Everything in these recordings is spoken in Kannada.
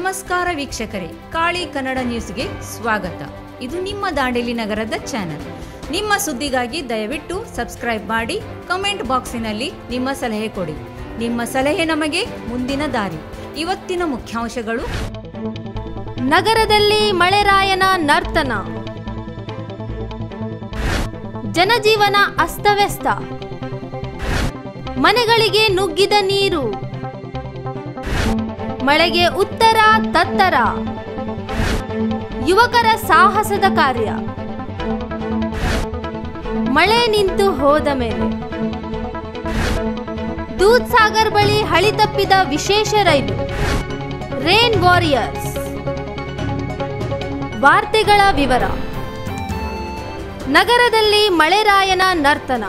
ನಮಸ್ಕಾರ ವೀಕ್ಷಕರೇ, ಕಾಳಿ ಕನ್ನಡ ನ್ಯೂಸ್ಗೆ ಸ್ವಾಗತ. ಇದು ನಿಮ್ಮ ದಾಂಡೇಲಿ ನಗರದ ಚಾನೆಲ್. ನಿಮ್ಮ ಸುದ್ದಿಗಾಗಿ ದಯವಿಟ್ಟು ಸಬ್ಸ್ಕ್ರೈಬ್ ಮಾಡಿ, ಕಮೆಂಟ್ ಬಾಕ್ಸಿನಲ್ಲಿ ನಿಮ್ಮ ಸಲಹೆ ಕೊಡಿ. ನಿಮ್ಮ ಸಲಹೆ ನಮಗೆ ಮುಂದಿನ ದಾರಿ. ಇವತ್ತಿನ ಮುಖ್ಯಾಂಶಗಳು: ನಗರದಲ್ಲಿ ಮಳೆರಾಯನ ನರ್ತನ, ಜನಜೀವನ ಅಸ್ತವ್ಯಸ್ತ, ಮನೆಗಳಿಗೆ ನುಗ್ಗಿದ ನೀರು, ಮಳೆಗೆ ಉತ್ತರ ತತ್ತರ, ಯುವಕರ ಸಾಹಸದ ಕಾರ್ಯ, ಮಳೆ ನಿಂತು ಹೋದ ಮೇಲೆ, ದೂದ್ ಸಾಗರ್ ಬಳಿ ಹಳಿ ತಪ್ಪಿದ ವಿಶೇಷ ರೈಲು, ರೇನ್ ವಾರಿಯರ್ಸ್. ವಾರ್ತೆಗಳ ವಿವರ. ನಗರದಲ್ಲಿ ಮಳೆರಾಯನ ನರ್ತನ.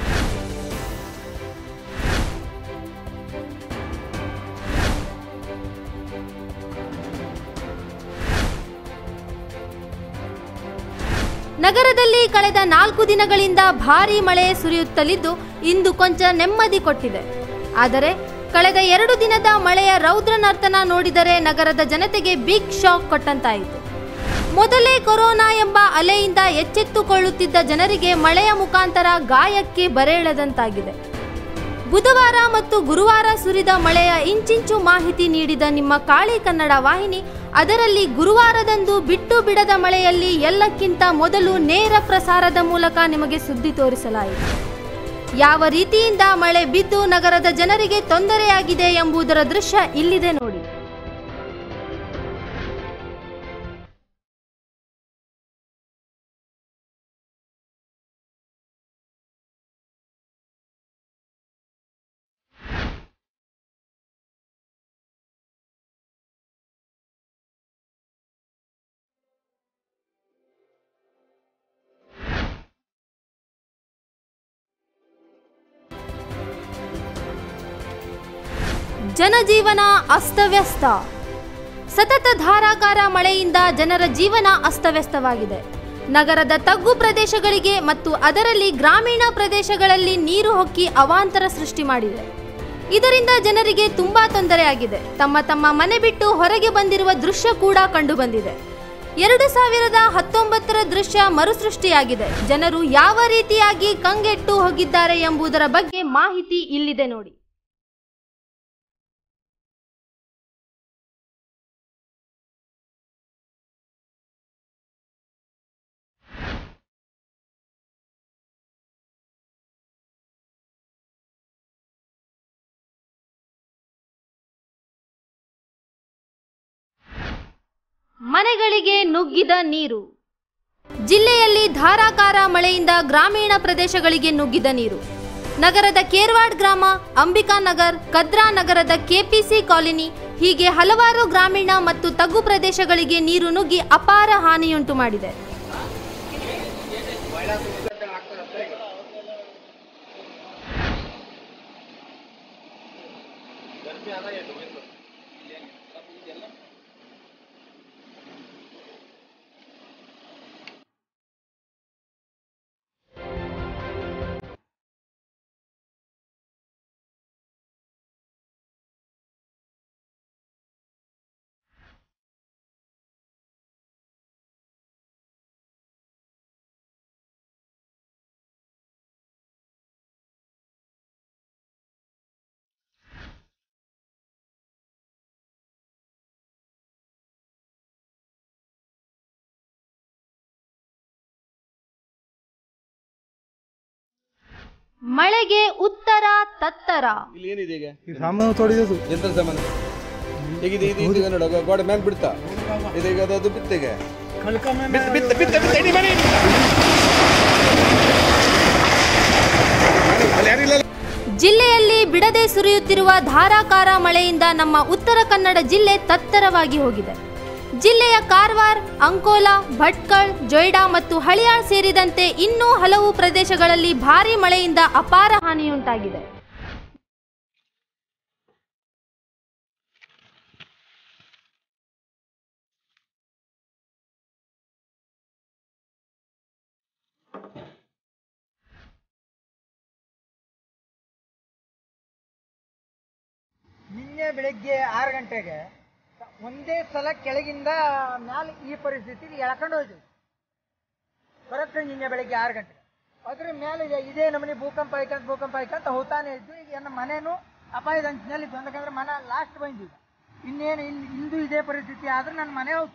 ನಗರದಲ್ಲಿ ಕಳೆದ 4 ದಿನಗಳಿಂದ ಭಾರೀ ಮಳೆ ಸುರಿಯುತ್ತಲಿದ್ದು ಇಂದು ಕೊಂಚ ನೆಮ್ಮದಿ ಕೊಟ್ಟಿದೆ. ಆದರೆ ಕಳೆದ 2 ದಿನದ ಮಳೆಯ ರೌದ್ರ ನರ್ತನ ನೋಡಿದರೆ ನಗರದ ಜನತೆಗೆ ಬಿಗ್ ಶಾಕ್ ಕೊಟ್ಟಂತಾಯಿತು. ಮೊದಲೇ ಕೊರೋನಾ ಎಂಬ ಅಲೆಯಿಂದ ಎಚ್ಚೆತ್ತುಕೊಳ್ಳುತ್ತಿದ್ದ ಜನರಿಗೆ ಮಳೆಯ ಮುಖಾಂತರ ಗಾಯಕ್ಕೆ ಬರೆಳೆದಂತಾಗಿದೆ. ಬುಧವಾರ ಮತ್ತು ಗುರುವಾರ ಸುರಿದ ಮಳೆಯ ಇಂಚಿಂಚು ಮಾಹಿತಿ ನೀಡಿದ ನಿಮ್ಮ ಕಾಳಿ ಕನ್ನಡ ವಾಹಿನಿ ಅದರಲ್ಲಿ ಗುರುವಾರದಂದು ಬಿಟ್ಟು ಬಿಡದ ಮಳೆಯಲ್ಲಿ ಎಲ್ಲಕ್ಕಿಂತ ಮೊದಲು ನೇರ ಪ್ರಸಾರದ ಮೂಲಕ ನಿಮಗೆ ಸುದ್ದಿ ತೋರಿಸಲಾಯಿತು. ಯಾವ ರೀತಿಯಿಂದ ಮಳೆ ಬಿದ್ದು ನಗರದ ಜನರಿಗೆ ತೊಂದರೆಯಾಗಿದೆ ಎಂಬುದರ ದೃಶ್ಯ ಇಲ್ಲಿದೆ ನೋಡಿ. ಜನಜೀವನ ಅಸ್ತವ್ಯಸ್ತ. ಸತತ ಧಾರಾಕಾರ ಮಳೆಯಿಂದ ಜನರ ಜೀವನ ಅಸ್ತವ್ಯಸ್ತವಾಗಿದೆ. ನಗರದ ತಗ್ಗು ಪ್ರದೇಶಗಳಿಗೆ ಮತ್ತು ಅದರಲ್ಲಿ ಗ್ರಾಮೀಣ ಪ್ರದೇಶಗಳಲ್ಲಿ ನೀರು ಹೊಕ್ಕಿ ಅವಾಂತರ ಸೃಷ್ಟಿ ಮಾಡಿದೆ. ಇದರಿಂದ ಜನರಿಗೆ ತುಂಬಾ ತೊಂದರೆಯಾಗಿದೆ. ತಮ್ಮ ಮನೆ ಬಿಟ್ಟು ಹೊರಗೆ ಬಂದಿರುವ ದೃಶ್ಯ ಕೂಡ ಕಂಡುಬಂದಿದೆ. 2019ರ ದೃಶ್ಯ ಮರುಸೃಷ್ಟಿಯಾಗಿದೆ. ಜನರು ಯಾವ ರೀತಿಯಾಗಿ ಕಂಗೆಟ್ಟು ಹೋಗಿದ್ದಾರೆ ಎಂಬುದರ ಬಗ್ಗೆ ಮಾಹಿತಿ ಇಲ್ಲಿದೆ ನೋಡಿ. ಮನೆಗಳಿಗೆ ನುಗ್ಗಿದ ನೀರು. ಜಿಲ್ಲೆಯಲ್ಲಿ ಧಾರಾಕಾರ ಮಳೆಯಿಂದ ಗ್ರಾಮೀಣ ಪ್ರದೇಶಗಳಿಗೆ ನುಗ್ಗಿದ ನೀರು. ನಗರದ ಕೇರ್ವಾಡ್ ಗ್ರಾಮ, ಅಂಬಿಕಾ ನಗರ್, ಕದ್ರಾ ನಗರದ ಕೆಪಿಸಿ ಕಾಲೋನಿ ಹೀಗೆ ಹಲವಾರು ಗ್ರಾಮೀಣ ಮತ್ತು ತಗ್ಗು ಪ್ರದೇಶಗಳಿಗೆ ನೀರು ನುಗ್ಗಿ ಅಪಾರ ಹಾನಿಯುಂಟು ಮಾಡಿದೆ. ಮಳೆಗೆ ಉತ್ತರ ತತ್ತರ. ಇಲ್ಲಿ ಏನಿದೆ ಈಗ? ಈ ಸಾಮಾನು ತೊಳೆಯೋದು. ಎಂತ ಸಾಮಾನು? ಈಗ ಇದು ನೋಡು, ಗೋಡೆ ಮೇಲೆ ಬಿಡ್ತಾ ಇದೀಗ ಅದು ಬಿತ್ತೆಗೆ ಜಿಲ್ಲೆಯಲ್ಲಿ ಬಿಡದೆ ಸುರಿಯುತ್ತಿರುವ ಧಾರಾಕಾರ ಮಳೆಯಿಂದ ನಮ್ಮ ಉತ್ತರ ಕನ್ನಡ ಜಿಲ್ಲೆ ತತ್ತರವಾಗಿ ಹೋಗಿದೆ. ಜಿಲ್ಲೆಯ ಕಾರವಾರ, ಅಂಕೋಲಾ, ಭಟ್ಕಳ, ಜೊಯ್ಡಾ ಮತ್ತು ಹಳಿಯಾಳ್ ಸೇರಿದಂತೆ ಇನ್ನೂ ಹಲವು ಪ್ರದೇಶಗಳಲ್ಲಿ ಭಾರೀ ಮಳೆಯಿಂದ ಅಪಾರ ಹಾನಿಯುಂಟಾಗಿದೆ. ನಿನ್ನೆ ಬೆಳಗ್ಗೆ 6 ಗಂಟೆಗೆ ಒಂದೇ ಸಲ ಕೆಳಗಿಂದ ಮ್ಯಾಲೆ ಈ ಪರಿಸ್ಥಿತಿಗೆ ಎಳ್ಕೊಂಡು ಹೋಯ್ತು. ಕರೆಕ್ಟ್ ನಿನ್ನೆ ಬೆಳಿಗ್ಗೆ 6 ಗಂಟೆ. ಅದ್ರ ಮೇಲೆ ಇದೇ ನಮ್ಮನೆ ಭೂಕಂಪ ಆಯ್ಕಂತ ಹೋಗ್ತಾನೆ ಇದ್ದು. ಈಗ ನನ್ನ ಮನೇನು ಅಪಾಯದ ಅಂಚಿನಲ್ಲಿ ಬಂದಕಂದ್ರೆ ಮನೆ ಲಾಸ್ಟ್ ಬಂದಿದ್ದ. ಇನ್ನೇನು ಇಂದು ಇದೇ ಪರಿಸ್ಥಿತಿ ಆದ್ರೆ ನನ್ನ ಮನೆ ಹೋಗ್ತು.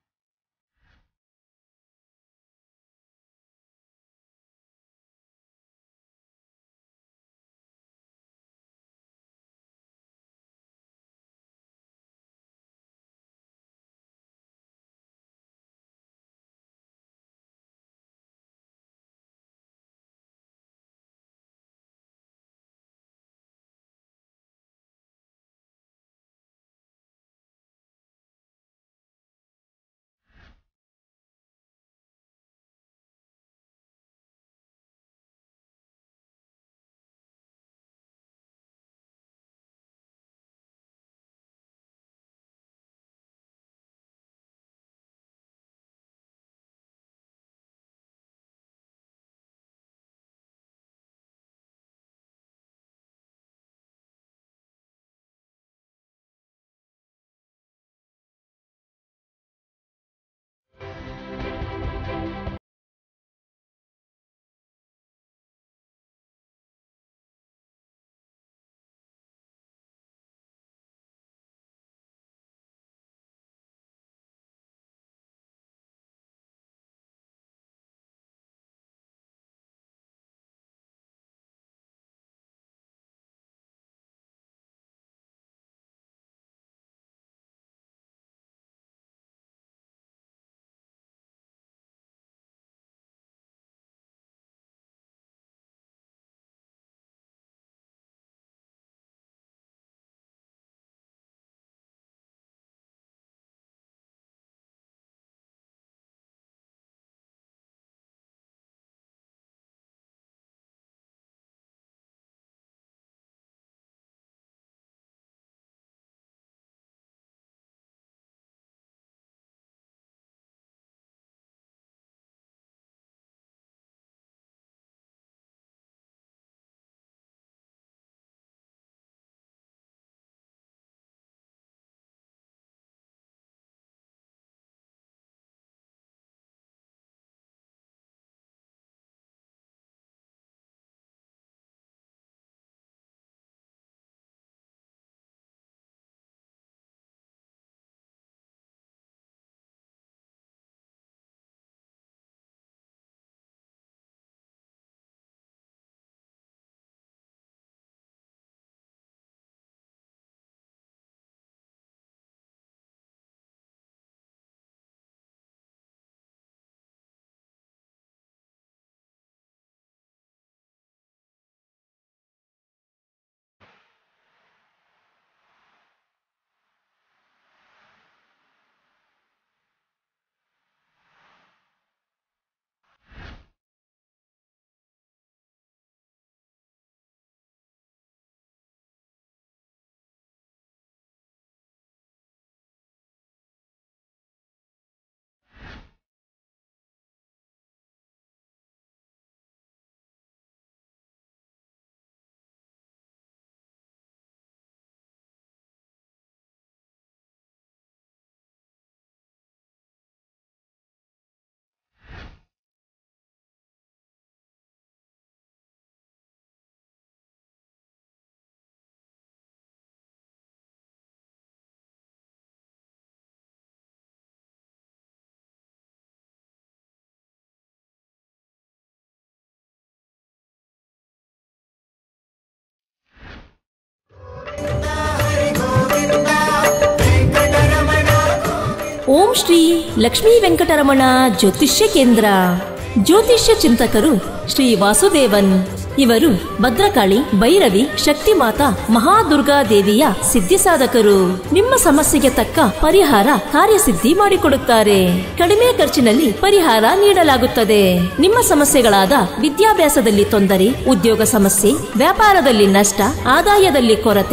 ಓಂ ಶ್ರೀ ಲಕ್ಷ್ಮೀ ವೆಂಕಟರಮಣ ಜ್ಯೋತಿಷ್ಯ ಕೇಂದ್ರ. ಜ್ಯೋತಿಷ್ಯ ಚಿಂತಕರು ಶ್ರೀ ವಾಸುದೇವನ್. ಇವರು ಭದ್ರಕಾಳಿ, ಭೈರವಿ, ಶಕ್ತಿಮಾತಾ, ಮಹಾದುರ್ಗಾ ದೇವಿಯ ಸಿದ್ಧಿ ಸಾಧಕರು. ನಿಮ್ಮ ಸಮಸ್ಯೆಗೆ ತಕ್ಕ ಪರಿಹಾರ ಕಾರ್ಯಸಿದ್ಧಿ ಮಾಡಿಕೊಡುತ್ತಾರೆ. ಕಡಿಮೆ ಖರ್ಚಿನಲ್ಲಿ ಪರಿಹಾರ ನೀಡಲಾಗುತ್ತದೆ. ನಿಮ್ಮ ಸಮಸ್ಯೆಗಳಾದ ವಿದ್ಯಾಭ್ಯಾಸದಲ್ಲಿ ತೊಂದರೆ, ಉದ್ಯೋಗ ಸಮಸ್ಯೆ, ವ್ಯಾಪಾರದಲ್ಲಿ ನಷ್ಟ, ಆದಾಯದಲ್ಲಿ ಕೊರತೆ, ಕೆಲಸ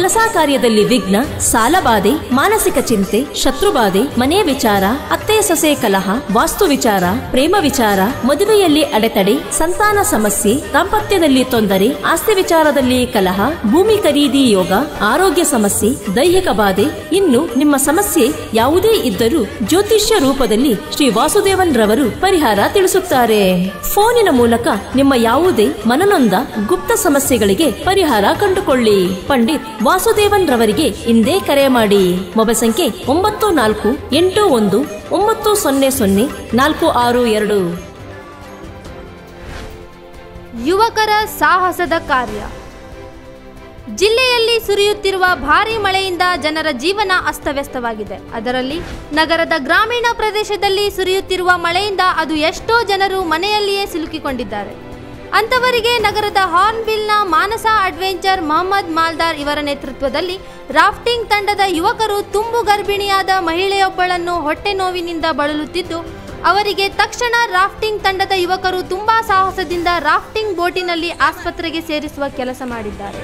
ಕೆಲಸ ಕಾರ್ಯದಲ್ಲಿ ವಿಘ್ನ, ಸಾಲಬಾಧೆ, ಮಾನಸಿಕ ಚಿಂತೆ, ಶತ್ರುಬಾಧೆ, ಮನೆ ವಿಚಾರ, ಅತ್ತೆ ಸೊಸೆ ಕಲಹ, ವಾಸ್ತು ವಿಚಾರ, ಪ್ರೇಮ ವಿಚಾರ, ಮದುವೆಯಲ್ಲಿ ಅಡೆತಡೆ, ಸಂತಾನ ಸಮಸ್ಯೆ, ದಾಂಪತ್ಯದಲ್ಲಿ ತೊಂದರೆ, ಆಸ್ತಿ ವಿಚಾರದಲ್ಲಿ ಕಲಹ, ಭೂಮಿ ಖರೀದಿ ಯೋಗ, ಆರೋಗ್ಯ ಸಮಸ್ಯೆ, ದೈಹಿಕ ಬಾಧೆ, ಇನ್ನು ನಿಮ್ಮ ಸಮಸ್ಯೆ ಯಾವುದೇ ಇದ್ದರೂ ಜ್ಯೋತಿಷ್ಯ ರೂಪದಲ್ಲಿ ಶ್ರೀ ವಾಸುದೇವನ್ ರವರು ಪರಿಹಾರ ತಿಳಿಸುತ್ತಾರೆ. ಫೋನಿನ ಮೂಲಕ ನಿಮ್ಮ ಯಾವುದೇ ಮನನೊಂದ ಗುಪ್ತ ಸಮಸ್ಯೆಗಳಿಗೆ ಪರಿಹಾರ ಕಂಡುಕೊಳ್ಳಿ. ಪಂಡಿತ್ ವಾಸುದೇವನ್ ರವರಿಗೆ ಇಂದೇ ಕರೆ ಮಾಡಿ. ಮೊಬೈಲ್ ಸಂಖ್ಯೆ 9481900462. ಯುವಕರ ಸಾಹಸದ ಕಾರ್ಯ. ಜಿಲ್ಲೆಯಲ್ಲಿ ಸುರಿಯುತ್ತಿರುವ ಭಾರೀ ಮಳೆಯಿಂದ ಜನರ ಜೀವನ ಅಸ್ತವ್ಯಸ್ತವಾಗಿದೆ. ಅದರಲ್ಲಿ ನಗರದ ಗ್ರಾಮೀಣ ಪ್ರದೇಶದಲ್ಲಿ ಸುರಿಯುತ್ತಿರುವ ಮಳೆಯಿಂದ ಅದು ಎಷ್ಟೋ ಜನರು ಮನೆಯಲ್ಲಿಯೇ ಸಿಲುಕಿಕೊಂಡಿದ್ದಾರೆ. ಅಂತವರಿಗೆ ನಗರದ ಹಾರ್ನ್ಬಿಲ್ನ ಮಾನಸ ಅಡ್ವೆಂಚರ್ ಮೊಹಮ್ಮದ್ ಮಾಲ್ದಾರ್ ಇವರ ನೇತೃತ್ವದಲ್ಲಿ ರಾಫ್ಟಿಂಗ್ ತಂಡದ ಯುವಕರು ತುಂಬು ಗರ್ಭಿಣಿಯಾದ ಮಹಿಳೆಯೊಬ್ಬಳನ್ನು ಹೊಟ್ಟೆ ನೋವಿನಿಂದ ಬಳಲುತ್ತಿದ್ದು, ಅವರಿಗೆ ತಕ್ಷಣ ರಾಫ್ಟಿಂಗ್ ತಂಡದ ಯುವಕರು ತುಂಬಾ ಸಾಹಸದಿಂದ ರಾಫ್ಟಿಂಗ್ ಬೋಟಿನಲ್ಲಿ ಆಸ್ಪತ್ರೆಗೆ ಸೇರಿಸುವ ಕೆಲಸ ಮಾಡಿದ್ದಾರೆ.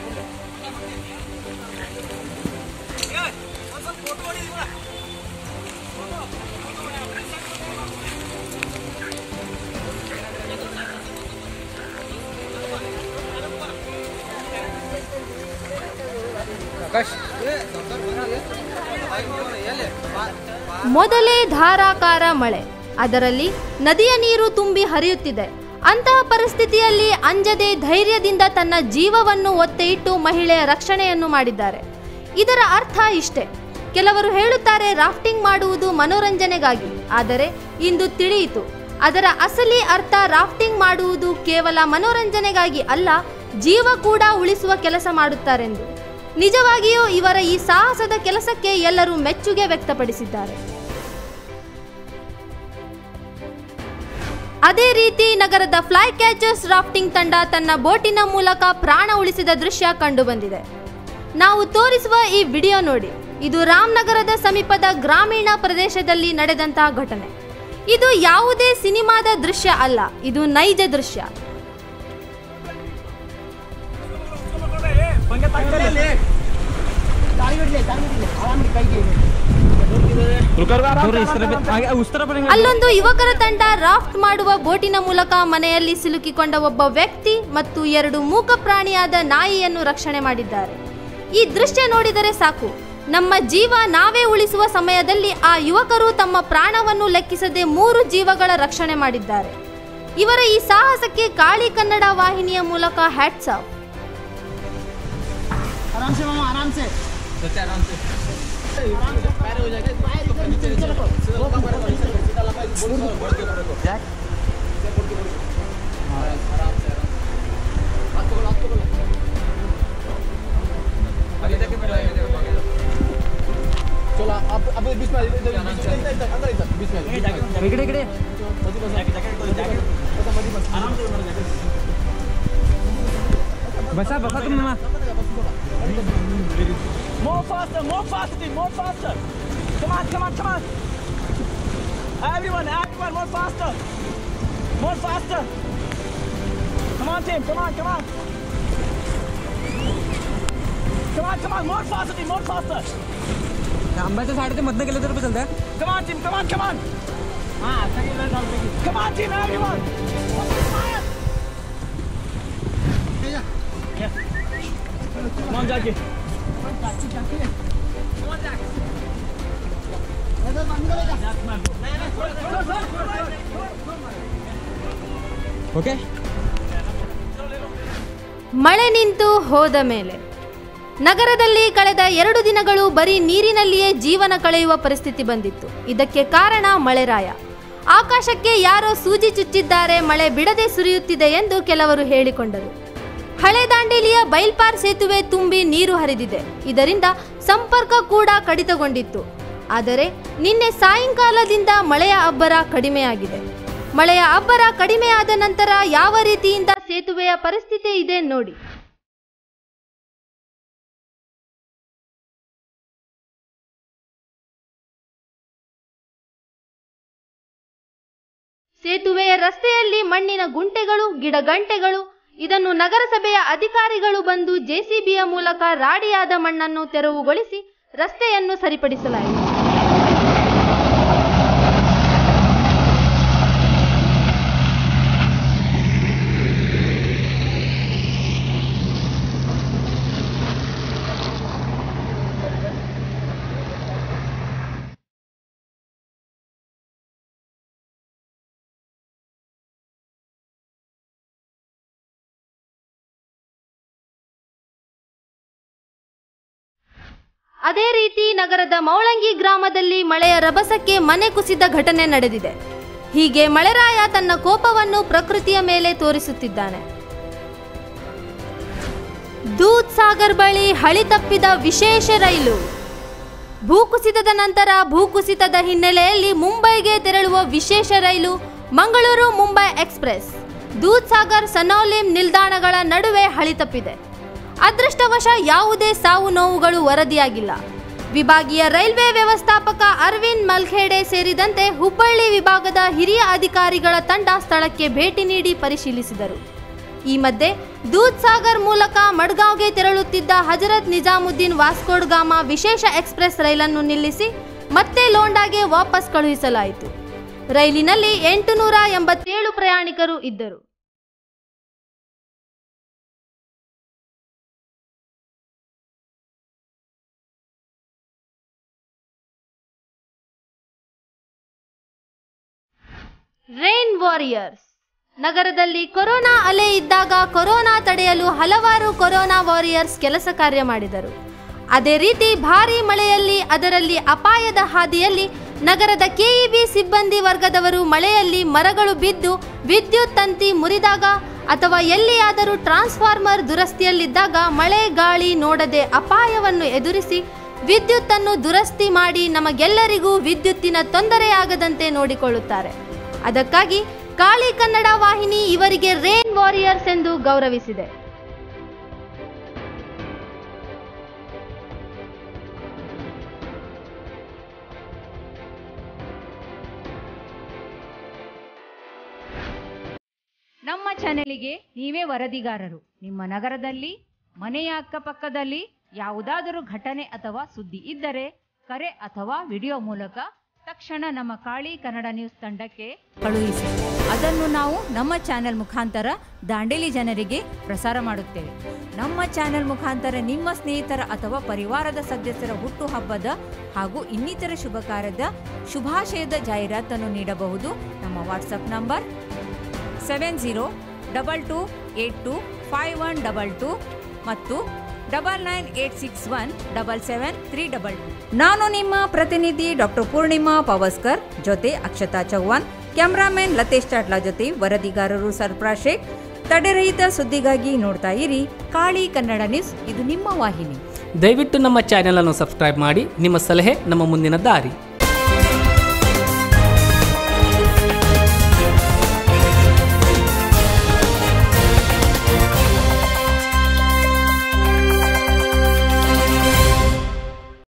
ಮೊದಲೇ ಧಾರಾಕಾರ ಮಳೆ, ಅದರಲ್ಲಿ ನದಿಯ ನೀರು ತುಂಬಿ ಹರಿಯುತ್ತಿದೆ. ಅಂತಹ ಪರಿಸ್ಥಿತಿಯಲ್ಲಿ ಅಂಜದೆ ಧೈರ್ಯದಿಂದ ತನ್ನ ಜೀವವನ್ನು ಒತ್ತೆ ಇಟ್ಟು ಮಹಿಳೆಯ ರಕ್ಷಣೆಯನ್ನು ಮಾಡಿದ್ದಾರೆ. ಇದರ ಅರ್ಥ ಇಷ್ಟೇ. ಕೆಲವರು ಹೇಳುತ್ತಾರೆ ರಾಫ್ಟಿಂಗ್ ಮಾಡುವುದು ಮನೋರಂಜನೆಗಾಗಿ, ಆದರೆ ಇಂದು ತಿಳಿಯಿತು ಅದರ ಅಸಲಿ ಅರ್ಥ. ರಾಫ್ಟಿಂಗ್ ಮಾಡುವುದು ಕೇವಲ ಮನೋರಂಜನೆಗಾಗಿ ಅಲ್ಲ, ಜೀವ ಕೂಡ ಉಳಿಸುವ ಕೆಲಸ ಮಾಡುತ್ತಾರೆಂದು. ನಿಜವಾಗಿಯೂ ಇವರ ಈ ಸಾಹಸದ ಕೆಲಸಕ್ಕೆ ಎಲ್ಲರೂ ಮೆಚ್ಚುಗೆ ವ್ಯಕ್ತಪಡಿಸಿದ್ದಾರೆ. ಅದೇ ರೀತಿ ನಗರದ ಫ್ಲೈ ಕ್ಯಾಚರ್ಸ್ ರಾಫ್ಟಿಂಗ್ ತಂಡ ತನ್ನ ಬೋಟಿನ ಮೂಲಕ ಪ್ರಾಣ ಉಳಿಸಿದ ದೃಶ್ಯ ಕಂಡುಬಂದಿದೆ. ನಾವು ತೋರಿಸುವ ಈ ವಿಡಿಯೋ ನೋಡಿ. ಇದು ರಾಮನಗರದ ಸಮೀಪದ ಗ್ರಾಮೀಣ ಪ್ರದೇಶದಲ್ಲಿ ನಡೆದಂತಹ ಘಟನೆ. ಇದು ಯಾವುದೇ ಸಿನಿಮಾದ ದೃಶ್ಯ ಅಲ್ಲ, ಇದು ನೈಜ ದೃಶ್ಯ. ಅಲ್ಲೊಂದು ಯುವಕರ ತಂಡ ರಾಫ್ಟ್ ಮಾಡುವ ಬೋಟಿನ ಮೂಲಕ ಮನೆಯಲ್ಲಿ ಸಿಲುಕಿಕೊಂಡ ಒಬ್ಬ ವ್ಯಕ್ತಿ ಮತ್ತು 2 ಮೂಕ ಪ್ರಾಣಿಯಾದ ನಾಯಿಯನ್ನು ರಕ್ಷಣೆ ಮಾಡಿದ್ದಾರೆ. ಈ ದೃಶ್ಯ ನೋಡಿದರೆ ಸಾಕು, ನಮ್ಮ ಜೀವ ನಾವೇ ಉಳಿಸುವ ಸಮಯದಲ್ಲಿ ಆ ಯುವಕರು ತಮ್ಮ ಪ್ರಾಣವನ್ನು ಲೆಕ್ಕಿಸದೆ 3 ಜೀವಗಳ ರಕ್ಷಣೆ ಮಾಡಿದ್ದಾರೆ. ಇವರ ಈ ಸಾಹಸಕ್ಕೆ ಕಾಳಿ ಕನ್ನಡ ವಾಹಿನಿಯ ಮೂಲಕ ಹ್ಯಾಟ್ಸ್ ಆಫ್. बसा बसा तुम मामा more faster more faster come on everyone more faster come on team come on more faster आंब्याच्या साडीचे मधनं गेलं तर चलतंय come on team हां आता गेलं चालतंय come on team everyone come on Jackie okay ಮಳೆ ನಿಂತು ಹೋದ ಮೇಲೆ ನಗರದಲ್ಲಿ ಕಳೆದ 2 ದಿನಗಳು ಬರೀ ನೀರಿನಲ್ಲಿಯೇ ಜೀವನ ಕಳೆಯುವ ಪರಿಸ್ಥಿತಿ ಬಂದಿತ್ತು. ಇದಕ್ಕೆ ಕಾರಣ ಮಳೆರಾಯ. ಆಕಾಶಕ್ಕೆ ಯಾರೋ ಸೂಜಿ ಚುಚ್ಚಿದ್ದಾರೆ, ಮಳೆ ಬಿಡದೆ ಸುರಿಯುತ್ತಿದೆ ಎಂದು ಕೆಲವರು ಹೇಳಿಕೊಂಡರು. ಹಳೆ ದಾಂಡೇಲಿಯ ಬೈಲ್ಪಾರ್ ಸೇತುವೆ ತುಂಬಿ ನೀರು ಹರಿದಿದೆ. ಇದರಿಂದ ಸಂಪರ್ಕ ಕೂಡ ಕಡಿತಗೊಂಡಿತ್ತು. ಆದರೆ ನಿನ್ನೆ ಸಾಯಂಕಾಲದಿಂದ ಮಳೆಯ ಅಬ್ಬರ ಕಡಿಮೆಯಾಗಿದೆ. ಮಳೆಯ ಅಬ್ಬರ ಕಡಿಮೆಯಾದ ನಂತರ ಯಾವ ರೀತಿಯಿಂದ ಸೇತುವೆಯ ಪರಿಸ್ಥಿತಿ ಇದೆ ನೋಡಿ. ಸೇತುವೆಯ ರಸ್ತೆಯಲ್ಲಿ ಮಣ್ಣಿನ ಗುಂಟೆಗಳು, ಗಿಡಗಂಟೆಗಳು, ಇದನ್ನು ನಗರಸಭೆಯ ಅಧಿಕಾರಿಗಳು ಬಂದು ಜೆಸಿಬಿಯ ಮೂಲಕ ರಾಡಿಯಾದ ಮಣ್ಣನ್ನು ತೆರವುಗೊಳಿಸಿ ರಸ್ತೆಯನ್ನು ಸರಿಪಡಿಸಲಾಯಿತು. ಅದೇ ರೀತಿ ನಗರದ ಮೌಳಂಗಿ ಗ್ರಾಮದಲ್ಲಿ ಮಳೆಯ ರಭಸಕ್ಕೆ ಮನೆ ಕುಸಿದ ಘಟನೆ ನಡೆದಿದೆ. ಹೀಗೆ ಮಳೆರಾಯ ತನ್ನ ಕೋಪವನ್ನು ಪ್ರಕೃತಿಯ ಮೇಲೆ ತೋರಿಸುತ್ತಿದ್ದಾನೆ. ದೂದ್ ಸಾಗರ್ ಬಳಿ ಹಳಿ ತಪ್ಪಿದ ವಿಶೇಷ ರೈಲು. ಭೂಕುಸಿತದ ನಂತರ ಭೂಕುಸಿತದ ಹಿನ್ನೆಲೆಯಲ್ಲಿ ಮುಂಬೈಗೆ ತೆರಳುವ ವಿಶೇಷ ರೈಲು ಮಂಗಳೂರು ಮುಂಬೈ ಎಕ್ಸ್ಪ್ರೆಸ್ ದೂದ್ ಸಾಗರ್ ಸನೌಲಿಂ ನಿಲ್ದಾಣಗಳ ನಡುವೆ ಹಳಿ ತಪ್ಪಿದೆ. ಅದೃಷ್ಟವಶ ಯಾವುದೇ ಸಾವು ನೋವುಗಳು ವರದಿಯಾಗಿಲ್ಲ. ವಿಭಾಗೀಯ ರೈಲ್ವೆ ವ್ಯವಸ್ಥಾಪಕ ಅರವಿಂದ್ ಮಲ್ಖೇಡೆ ಸೇರಿದಂತೆ ಹುಬ್ಬಳ್ಳಿ ವಿಭಾಗದ ಹಿರಿಯ ಅಧಿಕಾರಿಗಳ ತಂಡ ಸ್ಥಳಕ್ಕೆ ಭೇಟಿ ನೀಡಿ ಪರಿಶೀಲಿಸಿದರು. ಈ ಮಧ್ಯೆ ದೂದ್ ಸಾಗರ್ ಮೂಲಕ ಮಡ್ಗಾಂವ್ಗೆ ತೆರಳುತ್ತಿದ್ದ ಹಜರತ್ ನಿಜಾಮುದ್ದೀನ್ ವಾಸ್ಕೋಡ್ಗಾಮ ವಿಶೇಷ ಎಕ್ಸ್ಪ್ರೆಸ್ ರೈಲನ್ನು ನಿಲ್ಲಿಸಿ ಮತ್ತೆ ಲೋಂಡಾಗೆ ವಾಪಸ್ ಕಳುಹಿಸಲಾಯಿತು. ರೈಲಿನಲ್ಲಿ 887 ಪ್ರಯಾಣಿಕರು ಇದ್ದರು. Rain warriors. ನಗರದಲ್ಲಿ ಕೊರೋನಾ ಅಲೆ ಇದ್ದಾಗ ಕೊರೋನಾ ತಡೆಯಲು ಹಲವಾರು ಕೊರೋನಾ ವಾರಿಯರ್ಸ್ ಕೆಲಸ ಕಾರ್ಯ ಮಾಡಿದರು. ಅದೇ ರೀತಿ ಭಾರೀ ಮಳೆಯಲ್ಲಿ ಅದರಲ್ಲಿ ಅಪಾಯದ ಹಾದಿಯಲ್ಲಿ ನಗರದ ಕೆಇಬಿ ಸಿಬ್ಬಂದಿ ವರ್ಗದವರು ಮಳೆಯಲ್ಲಿ ಮರಗಳು ಬಿದ್ದು ವಿದ್ಯುತ್ ತಂತಿ ಮುರಿದಾಗ ಅಥವಾ ಎಲ್ಲಿಯಾದರೂ ಟ್ರಾನ್ಸ್ಫಾರ್ಮರ್ ದುರಸ್ತಿಯಲ್ಲಿದ್ದಾಗ ಮಳೆ ಗಾಳಿ ನೋಡದೆ ಅಪಾಯವನ್ನು ಎದುರಿಸಿ ವಿದ್ಯುತ್ತನ್ನು ದುರಸ್ತಿ ಮಾಡಿ ನಮಗೆಲ್ಲರಿಗೂ ವಿದ್ಯುತ್ತಿನ ತೊಂದರೆಯಾಗದಂತೆ ನೋಡಿಕೊಳ್ಳುತ್ತಾರೆ. ಅದಕ್ಕಾಗಿ ಕಾಳಿ ಕನ್ನಡ ವಾಹಿನಿ ಇವರಿಗೆ ರೈನ್ ವಾರಿಯರ್ಸ್ ಎಂದು ಗೌರವಿಸಿದೆ. ನಮ್ಮ ಚಾನೆಲಿಗೆ ನೀವೇ ವರದಿಗಾರರು. ನಿಮ್ಮ ನಗರದಲ್ಲಿ ಮನೆಯ ಅಕ್ಕಪಕ್ಕದಲ್ಲಿ ಯಾವುದಾದರೂ ಘಟನೆ ಅಥವಾ ಸುದ್ದಿ ಇದ್ದರೆ ಕರೆ ಅಥವಾ ವಿಡಿಯೋ ಮೂಲಕ ತಕ್ಷಣ ನಮ್ಮ ಕಾಳಿ ಕನ್ನಡ ನ್ಯೂಸ್ ತಂಡಕ್ಕೆ ಕಳುಹಿಸಿ. ಅದನ್ನು ನಾವು ನಮ್ಮ ಚಾನೆಲ್ ಮುಖಾಂತರ ದಾಂಡೇಲಿ ಜನರಿಗೆ ಪ್ರಸಾರ ಮಾಡುತ್ತೇವೆ. ನಮ್ಮ ಚಾನೆಲ್ ಮುಖಾಂತರ ನಿಮ್ಮ ಸ್ನೇಹಿತರ ಅಥವಾ ಪರಿವಾರದ ಸದಸ್ಯರ ಹುಟ್ಟುಹಬ್ಬದ ಹಾಗೂ ಇನ್ನಿತರ ಶುಭ ಕಾರ್ಯದ ಶುಭಾಶಯದ ಜಾಹೀರಾತನ್ನು ನೀಡಬಹುದು. ನಮ್ಮ ವಾಟ್ಸಪ್ ನಂಬರ್ 7022825122 ಮತ್ತು 9986177322. ನಾನು ನಿಮ್ಮ ಪ್ರತಿನಿಧಿ ಡಾಕ್ಟರ್ ಪೂರ್ಣಿಮಾ ಪವಸ್ಕರ್ ಜೊತೆ ಅಕ್ಷತಾ ಚೌಹಾಣ್, ಕ್ಯಾಮ್ರಾಮನ್ ಲತೇಶ್ ಚಾಟ್ಲಾ ಜೊತೆ ವರದಿಗಾರರು ಸರ್ಫರಾಜ್ ಶೇಖ್. ತಡೆರಹಿತ ಸುದ್ದಿಗಾಗಿ ನೋಡ್ತಾ ಇರಿ ಕಾಳಿ ಕನ್ನಡ ನ್ಯೂಸ್, ಇದು ನಿಮ್ಮ ವಾಹಿನಿ. ದಯವಿಟ್ಟು ನಮ್ಮ ಚಾನೆಲ್ ಅನ್ನು ಸಬ್ಸ್ಕ್ರೈಬ್ ಮಾಡಿ. ನಿಮ್ಮ ಸಲಹೆ ನಮ್ಮ ಮುಂದಿನ ದಾರಿ.